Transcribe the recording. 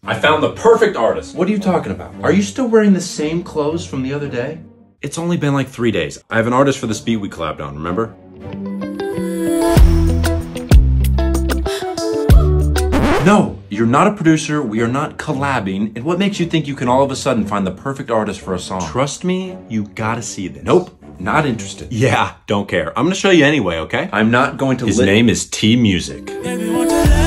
I found the perfect artist. What are you talking about? Are you still wearing the same clothes from the other day? It's only been like 3 days. I have an artist for this beat we collabed on, remember? No, you're not a producer, we are not collabing, and what makes you think you can all of a sudden find the perfect artist for a song? Trust me, you gotta see this. Nope, not interested. Yeah, don't care. I'm gonna show you anyway, okay? I'm not going to His name is T Music. Baby,